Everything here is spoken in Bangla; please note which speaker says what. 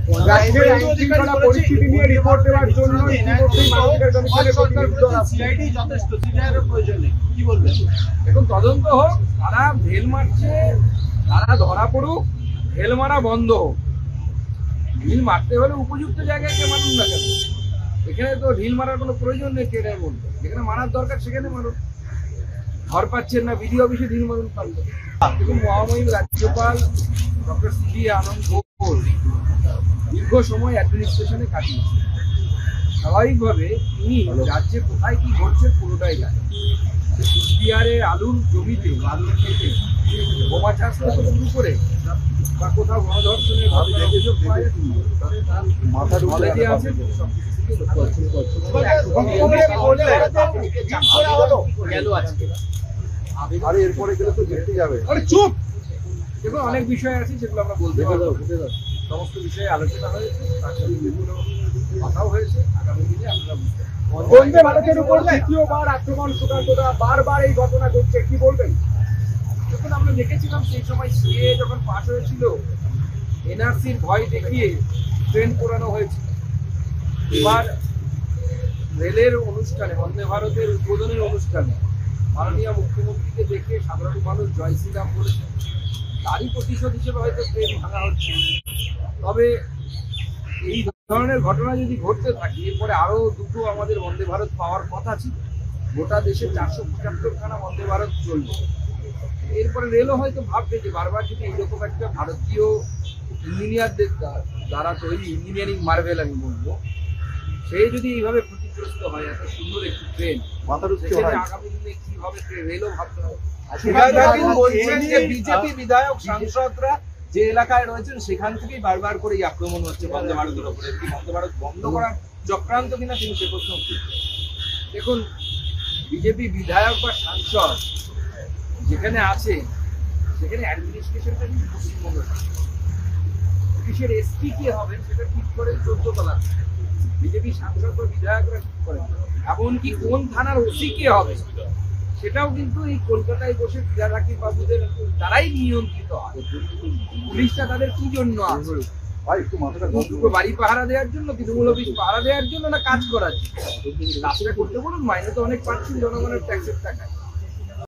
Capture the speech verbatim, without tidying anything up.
Speaker 1: পরিস্থিতি নিয়ে রিপোর্ট দেওয়ার জন্য
Speaker 2: এখন তদন্ত হোক, তারা ঢেল মারছে, তারা ধরা পড়ুক, ঢেল মারা বন্ধ হোক। ঢিল মারতে হলে উপযুক্ত জায়গায় কে মানুন না কেন? এখানে তো ঢিল মারার কোনো প্রয়োজন নেই। কে বলতো যেখানে মারার দরকার সেখানে মানুষ ঘর পাচ্ছেন না, বিডি অফিসে ঢিল মারুন পারলো। দেখুন, মহামহিম রাজ্যপাল ডক্টর সি আনন্দ ঘোষ দীর্ঘ সময় অ্যাডমিনিস্ট্রেশনে কাটিয়েছে। স্বাভাবিকভাবে তিনি রাজ্যে কোথায় কি ঘটছে পুরোটাই জানেন। কুচবিহারে আলুর জমিতে আলুর খেতে বোমা চাষ থেকে শুরু করে বা কোথাও গণধর্ষণের ঘটনার অভিযোগ পাওয়া যাচ্ছে, নলেজে আছে চুপ। দেখুন, অনেক বিষয় আছে যেগুলো আমরা বলতে পারবো। সমস্ত বিষয়ে আলোচনা হয়েছে, তার সাথে বিভিন্ন কথাও হয়েছে। আগামী দিনে আমরা
Speaker 1: বন্দে ভারতের উপর দ্বিতীয়বার আক্রমণ সুকান্তদা, বারবার এই ঘটনা ঘটছে, কি বলবেন?
Speaker 2: যখন আমরা দেখেছিলাম সেই সময় সিএ যখন পাস হয়েছিল, এনআরসির ভয় দেখিয়ে ট্রেন করানো হয়েছিল। এবার রেলের অনুষ্ঠানে, বন্দে ভারতের উদ্বোধনের অনুষ্ঠানে মাননীয় মুখ্যমন্ত্রীকে দেখে সাধারণ মানুষ জয় শ্রীরাম বলেছেন। তারই প্রতিশোধ হিসেবে হয়তো ট্রেন ভাঙা হচ্ছে। তবে এই ধরনের ঘটনা যদি ঘটতে থাকে, এরপরে আরো দুটো আমাদের বন্দে ভারত পাওয়ার কথা ছিল। গোটা দেশে চারশো পঁচাত্তর খানা বন্দে ভারত চলবে। এরপরে রেলও হয়তো ভাববে যে বারবার যদি এইরকম একটা ভারতীয় ইঞ্জিনিয়ারদের দ্বারা তৈরি ইঞ্জিনিয়ারিং মার্ভেল আমি বলবো, সে যদি এইভাবে ক্ষতিগ্রস্ত হয়, এত সুন্দর একটি ট্রেন, আগামী দিনে কি হবে রেলও ভাবতে হবে।
Speaker 3: বিজেপি বিধায়ক সাংসদরা যে এলাকায় রয়েছেন সেখান থেকেই বারবার করে আক্রমণ হচ্ছে বন্দে ভারতের উপরে। কি বন্দে ভারত বন্ধ করার চক্রান্ত কিনা তিনি সে প্রশ্ন তুলছেন।
Speaker 2: দেখুন, বিজেপি বিধায়ক বা সাংসদ যেখানে আছে সেখানে অ্যাডমিনিস্ট্রেশনটা কিন্তু পশ্চিমবঙ্গ। অফিসের এসপি কে হবে সেটা ঠিক করে চোদ্দ তলা বিজেপি সাংসদ বা বিধায়করা ঠিক করেন। এমনকি কোন থানার ওসি কে হবে সেটাও কিন্তু এই কলকাতায় বসে রাকিব বাবুদের দ্বারাই নিয়ন্ত্রিত হয়। পুলিশটা তাদের কি জন্য আছে? দুটো বাড়ি পাহারা দেওয়ার জন্য, তৃণমূল অফিস পাহারা দেওয়ার জন্য, না কাজ করার জন্য? কাজটা করতে বলুন, মাইনে তো অনেক পাচ্ছেন জনগণের ট্যাক্সের টাকায়।